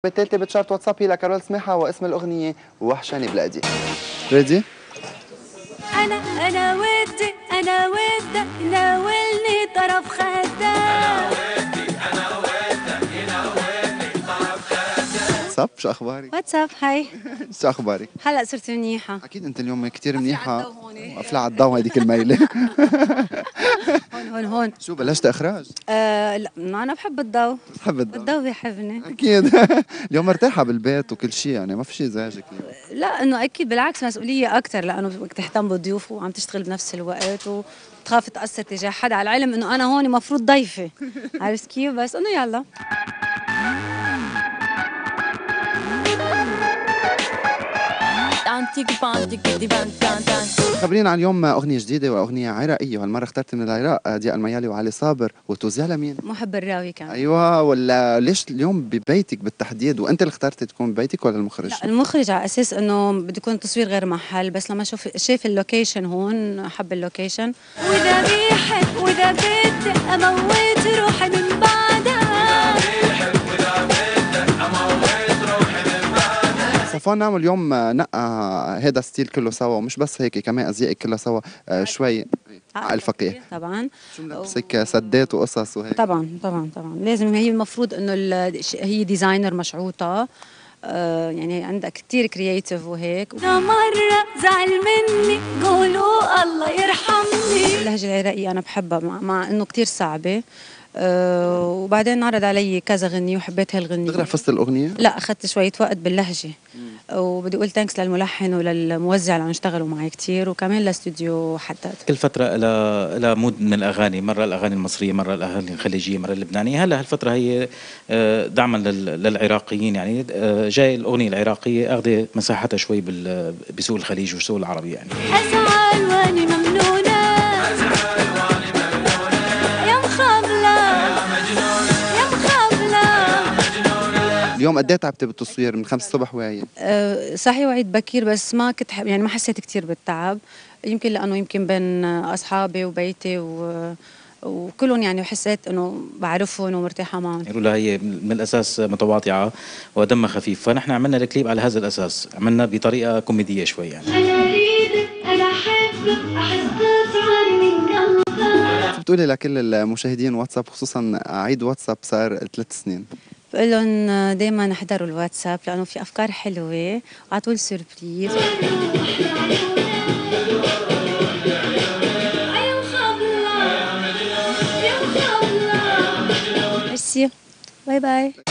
بالتالي بتشارت واتسابي لكارول سماحة واسم الأغنية وحشاني بلادي. ريدي؟ أنا ودك ناولني طرف خدك. صب شو أخبارك؟ واتساب هاي. شو أخبارك؟ هلا صرت منيحة. أكيد أنت اليوم كثير منيحة. هون على الضو هذيك الميلة. هون شو بلشت إخراج؟ لا أنا بحب الضو. بحب الضو. الضو بيحبني. أكيد. اليوم مرتاحة بالبيت وكل شيء يعني ما في شيء يزعجك اليوم. لا إنه أكيد بالعكس مسؤولية أكثر لأنه بدك تهتم بالضيوف وعم تشتغل بنفس الوقت وتخاف تأثر تجاه حدا على العلم إنه أنا هون مفروض ضيفة. عرفت كيف؟ بس إنه يلا. خبرينا عن اليوم أغنية جديدة وأغنية عراقية وهالمرة اخترت من العراق ضياء الميالي وعلي صابر وتوزيع لمين؟ محب الراوي كان. أيوة ولا ليش اليوم ببيتك بالتحديد وأنت اللي اخترتي تكون ببيتك ولا المخرج؟ لا المخرج على اساس انه بده يكون تصوير غير محل بس لما شاف اللوكيشن هون حب اللوكيشن. واذا بيحب واذا بدي اموت روحي من بعدها. صفوان نعمل اليوم نقى هذا ستيل كله سوا ومش بس هيك كمان ازيائك كلها سوا شوي عقل فقيه. طبعا شو ملبسك سدات وقصص وهيك؟ طبعا لازم هي المفروض انه هي ديزاينر مشعوطه. يعني عندها كثير كرييتيف وهيك. مرة زعل مني قولوا الله يرحمني. اللهجة العراقية أنا بحبها مع إنه كثير صعبة. وبعدين عرض علي كذا غنية وحبيت هالغنية. دغري حفظت الأغنية؟ لا أخذت شوية وقت باللهجة. وبدي أقول ثانكس للملحن وللموزع اللي عم يشتغلوا معي كثير وكمان للاستوديو حداد. كل فترة لها مود من الأغاني، مرة الأغاني المصرية، مرة الأغاني الخليجية، مرة اللبنانية. هلا هالفترة هي دعما للعراقيين، يعني جاي الأغنية العراقية أخذ مساحتها شوي بسوق الخليج والسوق العربي يعني. أزعل وأني ممنونة يا مخابلة يا مخابلة. اليوم قد ايه تعبتي بالتصوير من 5 الصبح وعي؟ صحيح وعيت بكير بس ما كنت يعني ما حسيت كثير بالتعب. يمكن لأنه يمكن بين أصحابي وبيتي وكلهم يعني حسيت انه بعرفهم ومرتاحه معهم. يقولوا هي من الاساس متواضعه ودمها خفيف، فنحن عملنا الكليب على هذا الاساس، عملنا بطريقه كوميديه شوي يعني. انا اريدك انا احبك احس بطعم من قلبك. شو بتقولي لكل المشاهدين واتساب خصوصا عيد واتساب صار 3 سنين؟ بقول لهم دائما احضروا الواتساب لانه في افكار حلوه وعلى طول سربريز. ميرسي باي باي.